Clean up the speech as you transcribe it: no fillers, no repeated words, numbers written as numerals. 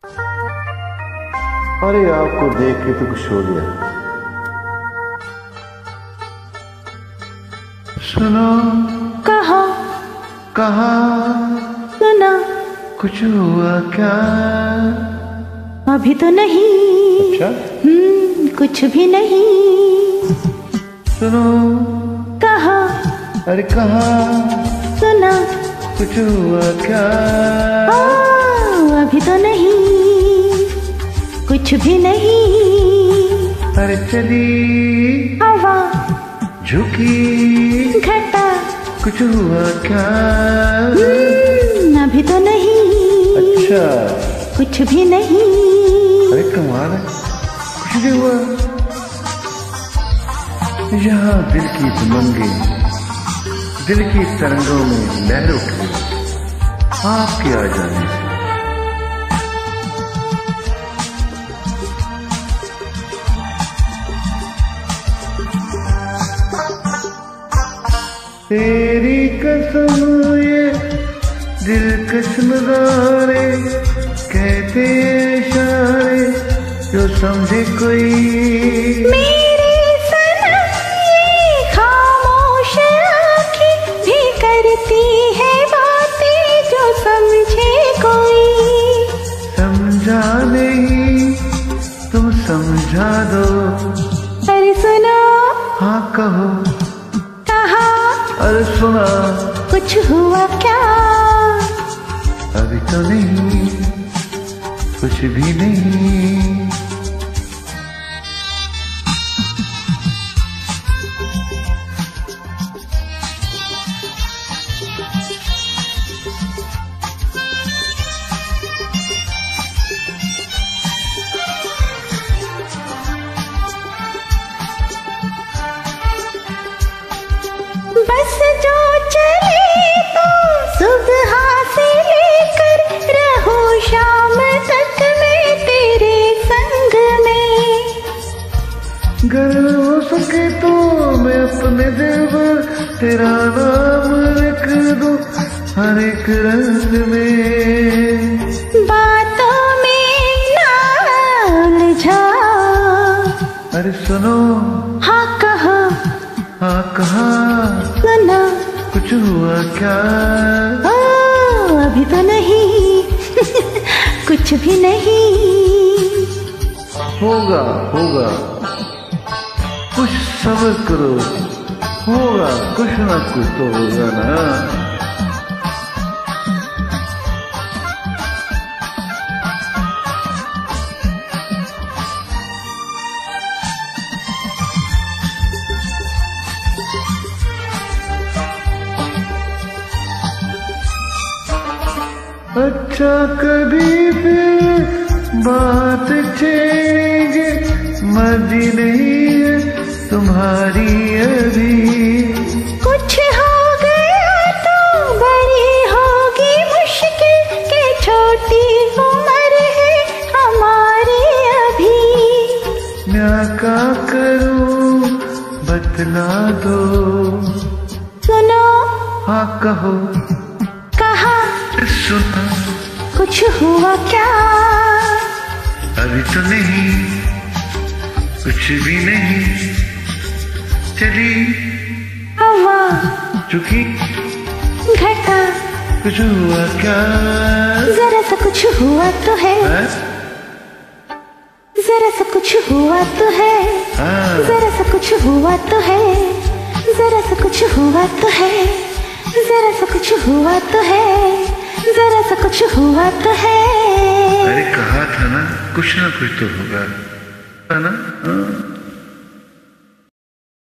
अरे आपको देख के तो कुछ हो गया। सुनो। कहा। कहा। सुना। कुछ हुआ क्या? अभी तो नहीं। अच्छा? कुछ भी नहीं। सुनो। कहा। अरे कहा। सुना। कुछ हुआ क्या? अभी तो नहीं, कुछ भी नहीं। अरे चली हवा, झुकी घटा, कुछ हुआ क्या? अभी तो नहीं। अच्छा। कुछ भी नहीं। अरे कमाल है, कुछ भी हुआ। यहाँ दिल की उमंगे, दिल की तरंगों में लहर उठ गई आपके आ जाने से। तेरी कसम ये दिलकश नज़ारे, कहते इशारे जो समझे कोई। मेरी सनम ये खामोश आँखें भी करती है बातें जो समझे कोई। समझा नहीं तुम समझा दो। अरे सुनो। हाँ कहो। कहा। अरे सुना। कुछ हुआ क्या? अभी तो नहीं, कुछ भी नहीं। बस जो चले तो सुबह से लेकर रहो शाम तक मैं तेरे संग में। अगर हो सके तो मैं अपने दिल पर तेरा नाम लिख दूं हर एक रंग में। बातों में ना उलझा। अरे सुनो। हाँ कहा। हाँ कहा। सुना। कुछ हुआ क्या? अभी तो नहीं कुछ भी नहीं। होगा होगा, कुछ सब्र करो, होगा कुछ ना कुछ तो होगा ना। अच्छा कभी फिर बात छेड़ेंगे, मर्जी नहीं है तुम्हारी अभी। कुछ हो गया तो बड़ी होगी मुश्किल के छोटी उम्र है हमारी अभी। मैं क्या करूं बतला दो। सुनो। हाँ कहो। कहा। सुना। कुछ हुआ क्या? अभी तो नहीं, कुछ भी नहीं। चली हवा, झुकी घटा, कुछ हुआ क्या? जरा सा कुछ हुआ तो है। जरा सा कुछ हुआ तो है। जरा सा कुछ हुआ तो है। जरा सा कुछ हुआ तो है। जरा सा कुछ हुआ तो है। जरा सा कुछ हुआ तो है। अरे कहा था ना कुछ ना कुछ तो होगा, है ना?